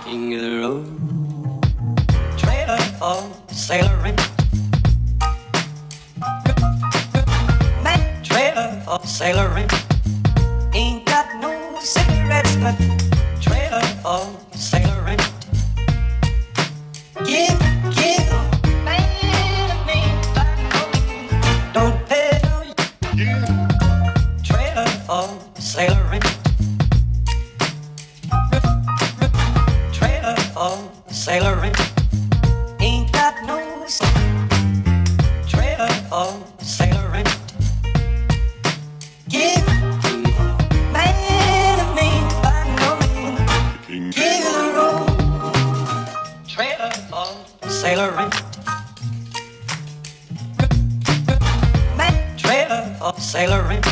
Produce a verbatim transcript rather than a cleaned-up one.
King of the road, trailer for sailoring, man, trailer for sailoring. Ain't got no cigarettes, but trailer for sailoring. Give, give, man, me, don't pay no. Trailer for sailoring. Sailoring, ain't got no trailer for sailoring. Give man of me, by no means, give the road. Trailer for sailoring, man, trailer for sailoring.